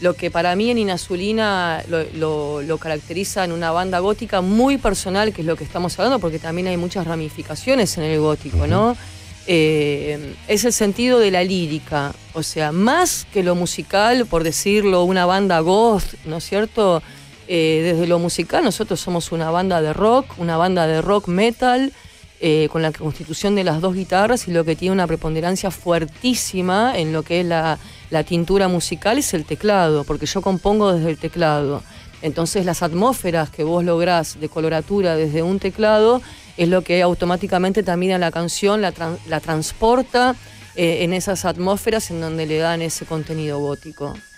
lo que para mí en Inazulina lo caracteriza en una banda gótica muy personal, que es lo que estamos hablando, porque también hay muchas ramificaciones en el gótico, ¿no? Es el sentido de la lírica, o sea, más que lo musical, por decirlo, una banda goth, ¿no es cierto? Desde lo musical nosotros somos una banda de rock metal, con la constitución de las dos guitarras, y lo que tiene una preponderancia fuertísima en lo que es la tintura musical es el teclado, porque yo compongo desde el teclado. Entonces las atmósferas que vos lográs de coloratura desde un teclado es lo que automáticamente también a la canción la transporta en esas atmósferas en donde le dan ese contenido gótico.